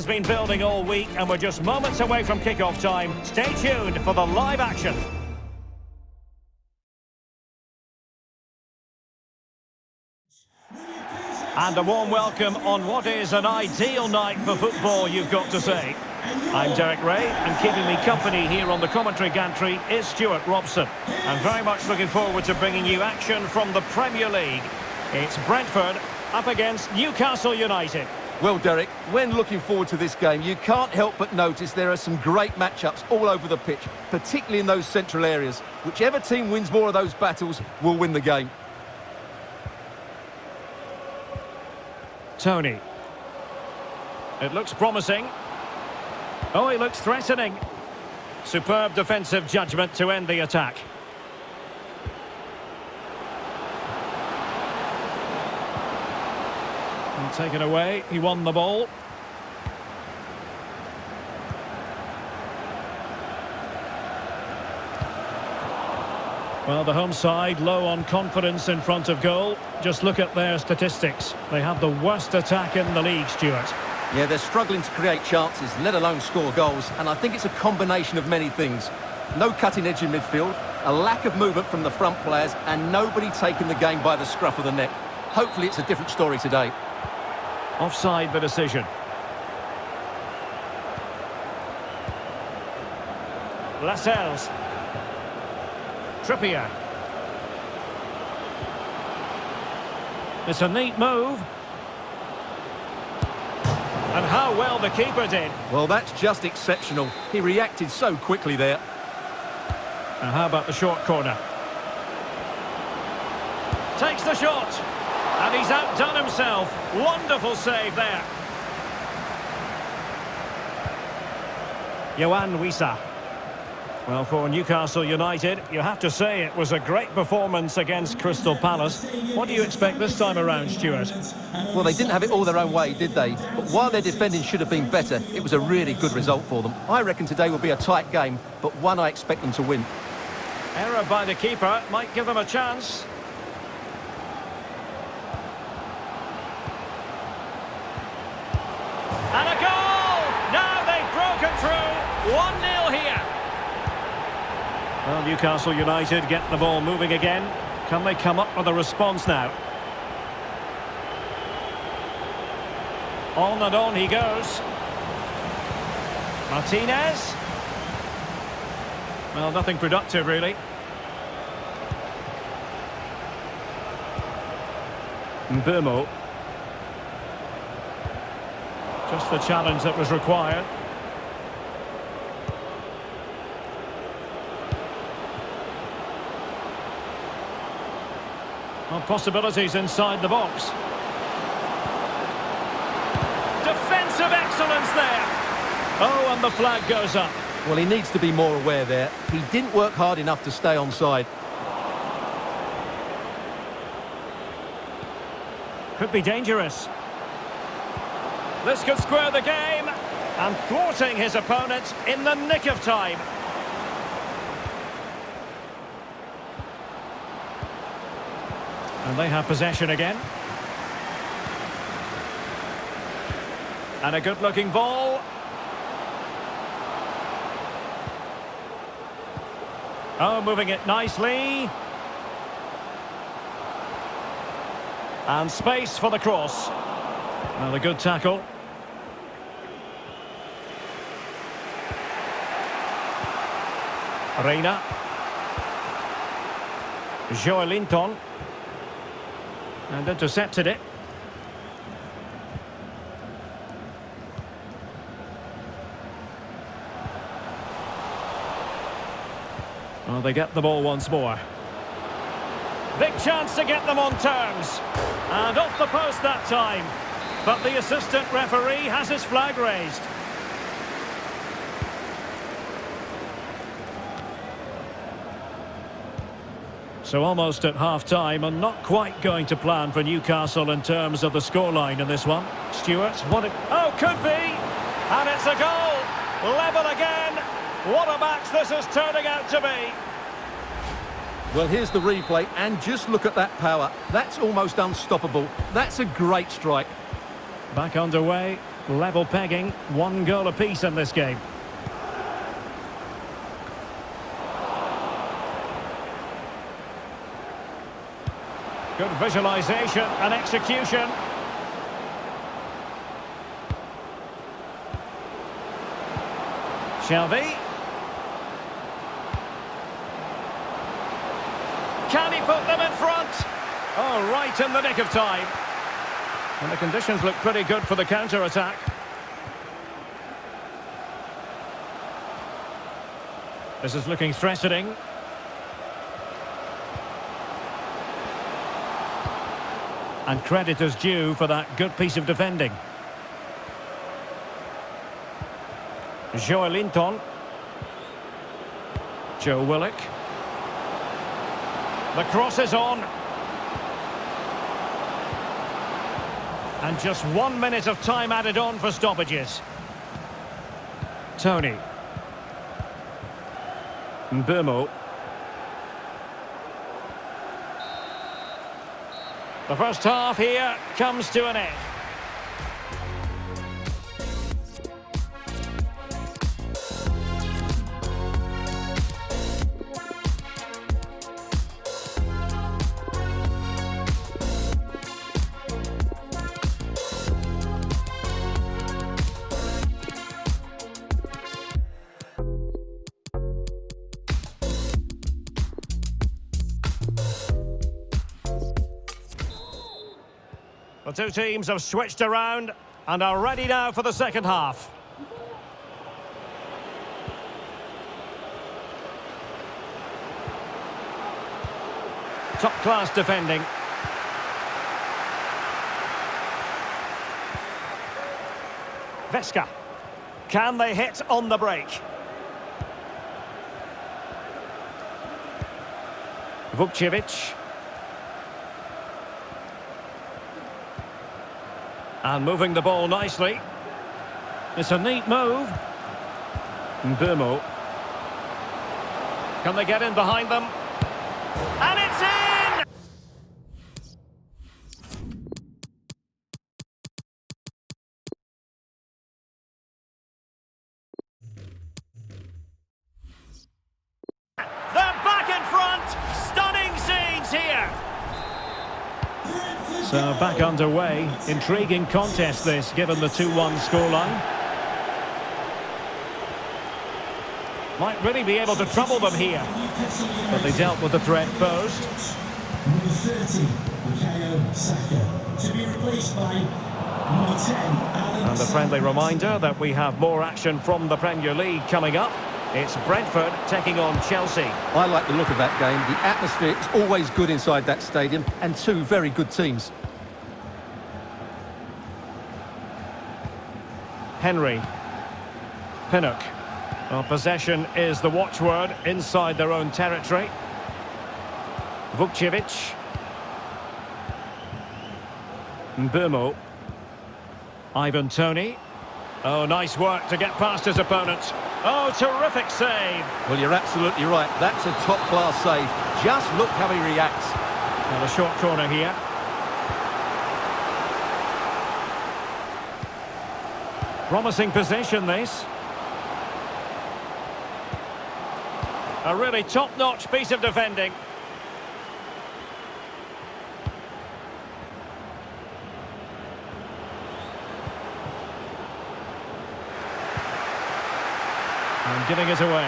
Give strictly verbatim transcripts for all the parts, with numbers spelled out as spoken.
Momentum's been building all week and we're just moments away from kick-off time. Stay tuned for the live action. And a warm welcome on what is an ideal night for football, you've got to say. I'm Derek Ray, and keeping me company here on the commentary gantry is Stuart Robson. I'm very much looking forward to bringing you action from the Premier League. It's Brentford up against Newcastle United. Well, Derek, when looking forward to this game, you can't help but notice there are some great matchups all over the pitch, particularly in those central areas. Whichever team wins more of those battles will win the game. Tony. It looks promising. Oh, he looks threatening. Superb defensive judgment to end the attack. And taken away, he won the ball. Well, the home side low on confidence in front of goal. Just look at their statistics. They have the worst attack in the league, Stuart. Yeah, they're struggling to create chances, let alone score goals. And I think it's a combination of many things. No cutting edge in midfield, a lack of movement from the front players, and nobody taking the game by the scruff of the neck. Hopefully it's a different story today. Offside the decision. Lascelles. Trippier. It's a neat move. And how well the keeper did. Well, that's just exceptional. He reacted so quickly there. And how about the short corner? Takes the shot. And he's outdone himself. Wonderful save there. Yoane Wissa. Well, for Newcastle United, you have to say it was a great performance against Crystal Palace. What do you expect this time around, Stuart? Well, they didn't have it all their own way, did they? But while their defending should have been better, it was a really good result for them. I reckon today will be a tight game, but one I expect them to win. Error by the keeper might give them a chance. And a goal! Now they've broken through. one nil here. Well, Newcastle United get the ball moving again. Can they come up with a response now? On and on he goes. Martinez. Well, nothing productive, really. Mbeumo. Just the challenge that was required. Well, possibilities inside the box. Defensive excellence there. Oh, and the flag goes up. Well, he needs to be more aware there. He didn't work hard enough to stay onside. Could be dangerous. This could square the game. And thwarting his opponent in the nick of time. And they have possession again. And a good-looking ball. Oh, moving it nicely. And space for the cross. Another good tackle. Reina. Joelinton. And intercepted it. Well, they get the ball once more. Big chance to get them on terms. And off the post that time. But the assistant referee has his flag raised. So almost at half-time and not quite going to plan for Newcastle in terms of the scoreline in this one. Stuart, what it... Oh, could be! And it's a goal! Level again! What a match this is turning out to be! Well, here's the replay, and just look at that power. That's almost unstoppable. That's a great strike. Back underway. Level pegging, one goal apiece in this game. Good visualisation and execution. Shelby. Can he put them in front? Oh, right in the nick of time. And the conditions look pretty good for the counter-attack. This is looking threatening. And credit is due for that good piece of defending. Joelinton. Joe Willock. The cross is on. And just one minute of time added on for stoppages. Tony. Mbeumo. The first half here comes to an end. The two teams have switched around and are ready now for the second half. Top-class defending. Vesca. Can they hit on the break? Vukcevic. And moving the ball nicely. It's a neat move. Mbeumo. Can they get in behind them? And it's in! They're back in front! Stunning scenes here! So back underway. Intriguing contest this, given the two one scoreline. Might really be able to trouble them here. But they dealt with the threat posed. Number thirty, Bukayo Saka, to be replaced by number ten, Alex. And a friendly reminder that we have more action from the Premier League coming up. It's Brentford taking on Chelsea. I like the look of that game. The atmosphere is always good inside that stadium, and two very good teams. Henry. Pinnock. Well, possession is the watchword inside their own territory. Vukcevic. Mbeumo. Ivan Toney. Oh, nice work to get past his opponent. Oh, terrific save. Well, you're absolutely right. That's a top-class save. Just look how he reacts. Well, a short corner here. Promising position, this. A really top-notch piece of defending. And giving it away.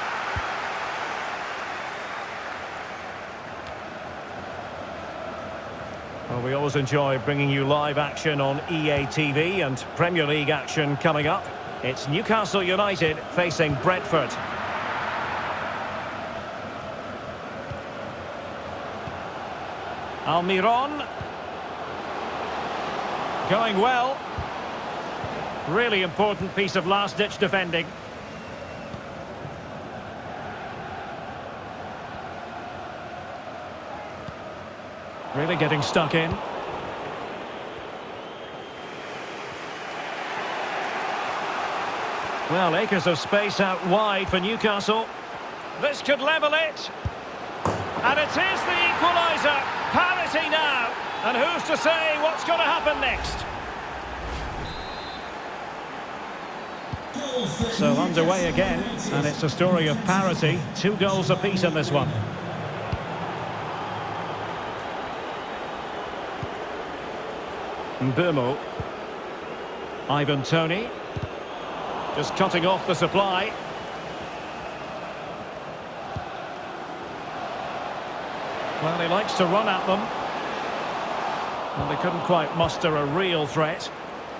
Well, we always enjoy bringing you live action on E A T V, and Premier League action coming up. It's Newcastle United facing Brentford. Almiron. Going well. Really important piece of last-ditch defending. Really getting stuck in. Well, acres of space out wide for Newcastle. This could level it. And it is the equaliser. Parity now. And who's to say what's going to happen next? Goal for So underway Newcastle again, United. and it's a story of parity. Two goals apiece in this one. Mbeumo. Ivan Toney. Just cutting off the supply. Well, he likes to run at them. Well, they couldn't quite muster a real threat.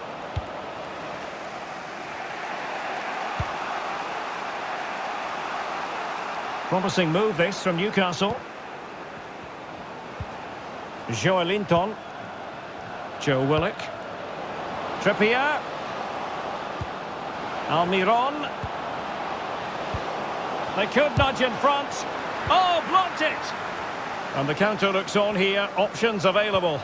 Promising move this from Newcastle. Joelinton. Joe Willock. Trippier. Almiron. They could nudge in front. Oh, blocked it! And the counter looks on here. Options available.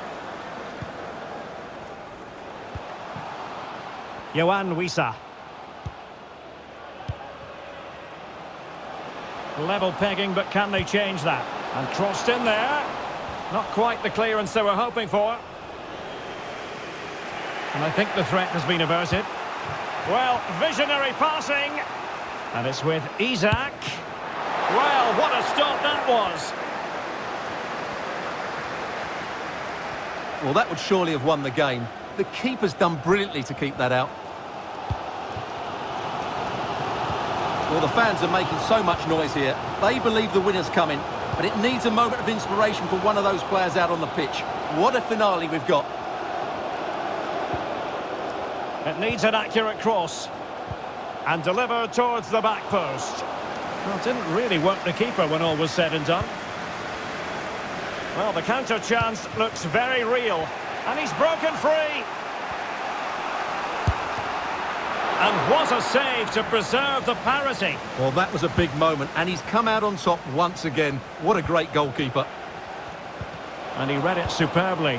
Yohan Wissa. Level pegging, but can they change that? And crossed in there. Not quite the clearance they were hoping for. And I think the threat has been averted. Well, visionary passing. And it's with Isak. Well, what a stop that was. Well, that would surely have won the game. The keeper's done brilliantly to keep that out. Well, the fans are making so much noise here. They believe the winner's coming, but it needs a moment of inspiration for one of those players out on the pitch. What a finale we've got. It needs an accurate cross. And delivered towards the back post. Well, it didn't really work the keeper when all was said and done. Well, the counter chance looks very real. And he's broken free. And what a save to preserve the parity. Well, that was a big moment, and he's come out on top once again. What a great goalkeeper. And he read it superbly.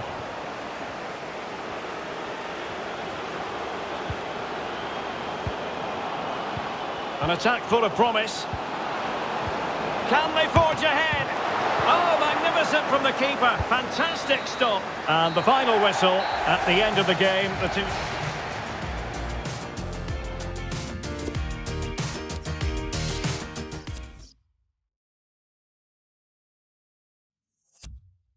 An attack full of promise. Can they forge ahead? Oh, magnificent from the keeper. Fantastic stop. And the final whistle at the end of the game. The two...